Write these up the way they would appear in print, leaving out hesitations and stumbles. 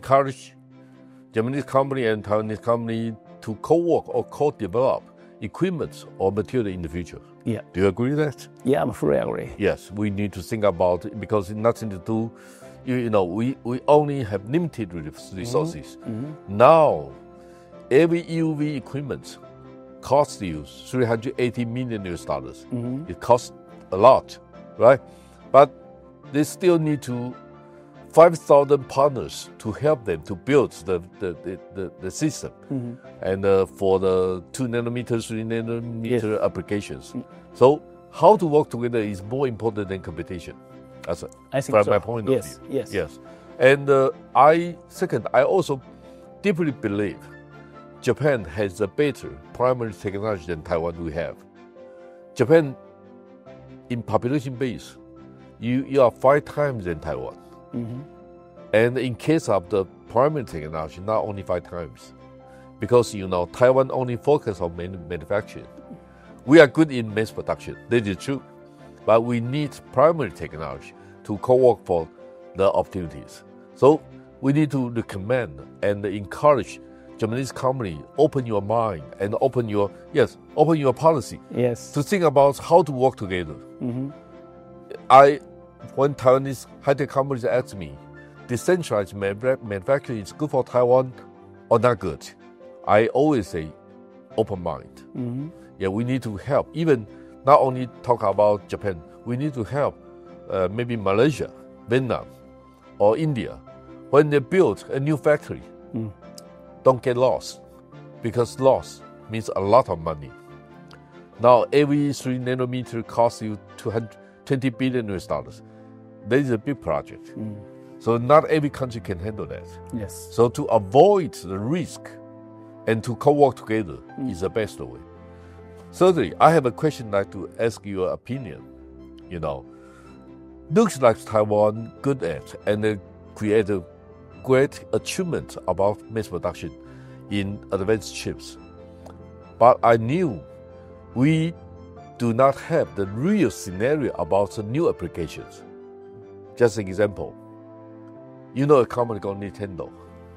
encourage Japanese company and Taiwanese company to co-work or co-develop equipment or material in the future. Yeah. Do you agree with that? Yeah, I'm fully agree. Yes, we need to think about it because it's nothing to do. We only have limited resources. Now, every EUV equipment costs you $380 million. It costs a lot, right? But they still need 5,000 partners to help them to build the system, and for the 2 nanometer, 3 nanometer applications. So how to work together is more important than competition. I think from so. my point of view. Yes. And I also deeply believe Japan has a better primary technology than Taiwan we have. Japan, in population base, you are 5 times than Taiwan. And in case of the primary technology, not only 5 times. Because, Taiwan only focus on manufacturing. We are good in mass production, that is true. But we need primary technology to co-work for the opportunities. So we need to recommend and encourage Japanese company, open your mind and open your policy. Yes. To think about how to work together. When Taiwanese high-tech companies ask me, decentralized manufacturing is good for Taiwan or not good, I always say open mind. Yeah, we need to help. Even not only talk about Japan, we need to help maybe Malaysia, Vietnam, or India. When they build a new factory, don't get lost, because loss means a lot of money. Now, every 3 nanometer costs you $220 billion. That is a big project. So not every country can handle that. Yes. So to avoid the risk and to co-work together is the best way. Thirdly, I have a question I'd like to ask your opinion. Looks like Taiwan good at and create a great achievement about mass production in advanced chips. But I knew we do not have the real scenario about the new applications. Just an example. A company called Nintendo.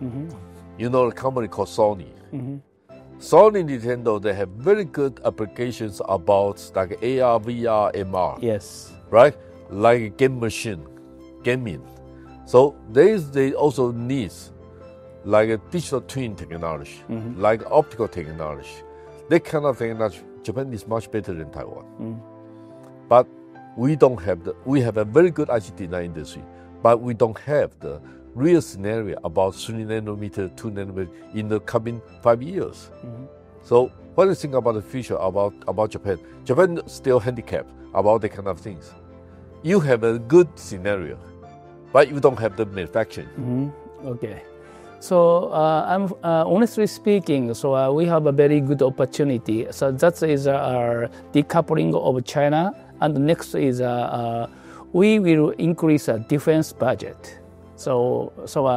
A company called Sony. Sony and Nintendo, they have very good applications about like AR, VR, MR. Yes. Right? Like a game machine, gaming. So they also need like a digital twin technology, like optical technology. That kind of technology, Japan is much better than Taiwan. But we don't have we have a very good IC design industry, but we don't have the real scenario about 3 nanometer, 2 nanometer in the coming 5 years. So what do you think about the future about Japan? Japan is still handicapped about that kind of things. You have a good scenario, but you don't have the manufacturing. Okay. So I'm honestly speaking, so we have a very good opportunity. So that is our decoupling of China, and next is we will increase our defense budget. So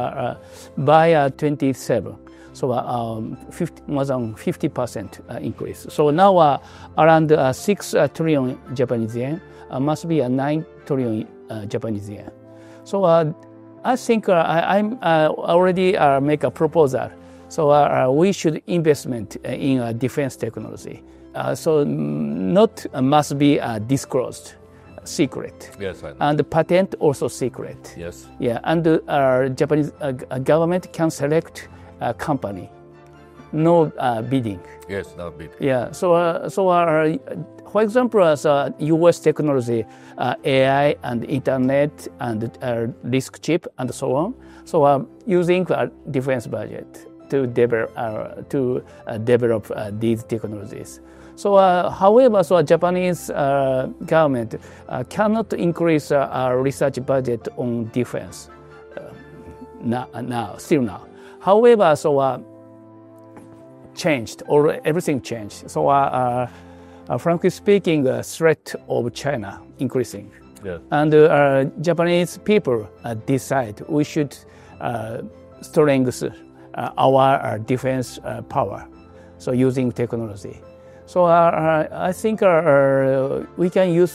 by 27, so more than 50% increase. So now around 6 trillion Japanese yen must be 9 trillion Japanese yen. So I think I'm already make a proposal. So we should investment in defense technology. So not must be disclosed. Secret. Yes, I know. And the patent also secret. Yes. Yeah, and Japanese government can select a company, no bidding. Yes, no bidding. Yeah. So for example, as U.S. technology, AI and internet and RISC chip and so on. So using defense budget to develop these technologies. So, however, Japanese government cannot increase research budget on defense still now. However, changed, or everything changed. So, frankly speaking, the threat of China increasing. Yeah. And Japanese people decide we should strengthen our defense power, so using technology. So I think we can use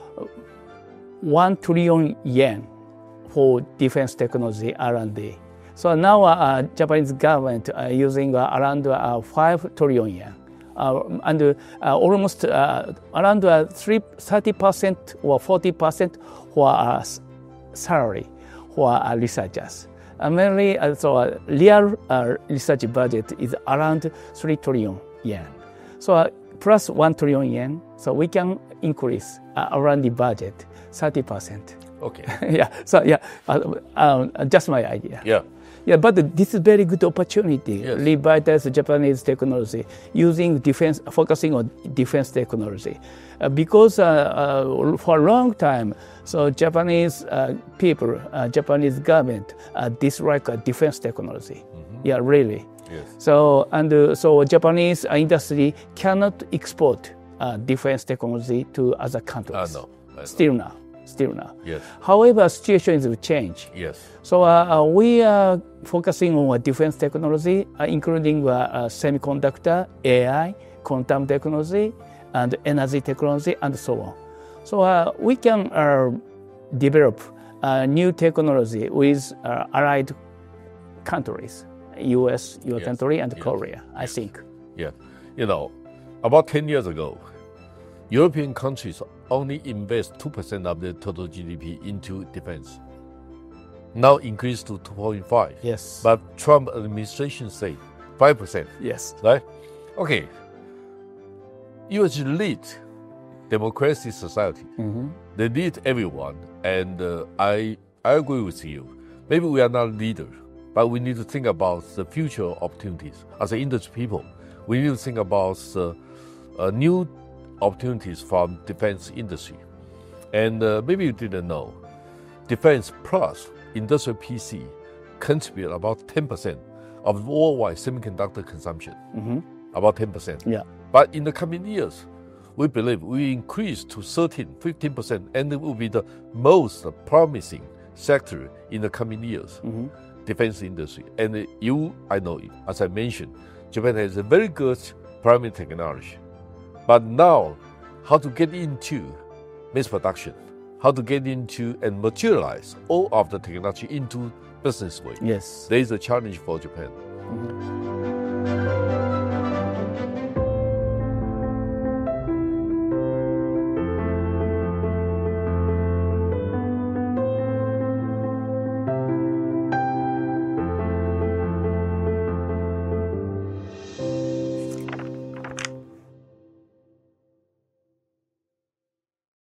1 trillion yen for defense technology R&D. So now Japanese government using around 5 trillion yen. And almost around 30% or 40% for salary for researchers. Mainly, so real research budget is around 3 trillion yen. So plus 1 trillion yen, so we can increase around the budget 30%. Okay. Yeah. So yeah, just my idea. Yeah. Yeah, but this is very good opportunity. Yes. Revitalize Japanese technology using defense, focusing on defense technology, because for a long time, so Japanese people, Japanese government dislike defense technology. Mm-hmm. Yeah, really. Yes. So so Japanese industry cannot export defense technology to other countries. No. Still now. Yes. However, situation will change. Yes. So we are focusing on defense technology, including semiconductor, AI, quantum technology, and energy technology, and so on. So we can develop new technology with allied countries, US, your Yes. country, and Yes. Korea, I Yes. think. Yeah. You know, about 10 years ago, European countries only invest 2% of their total GDP into defense. Now increased to 2.5. Yes. But Trump administration say 5%. Yes. Right? Okay. US lead democracy society. Mm-hmm. They lead everyone, and I agree with you. Maybe we are not leader, but we need to think about the future opportunities. As an industry people, we need to think about new opportunities from defense industry. And maybe you didn't know, defense plus industrial PC contribute about 10% of worldwide semiconductor consumption. Mm-hmm. About 10%. Yeah. But in the coming years, we believe we increase to 15%, and it will be the most promising sector in the coming years, Mm-hmm. defense industry. And I know, as I mentioned, Japan has a very good primary technology. But now, how to get into mass production, how to get into and materialize all of the technology into business way. Yes. There is a challenge for Japan. Mm-hmm.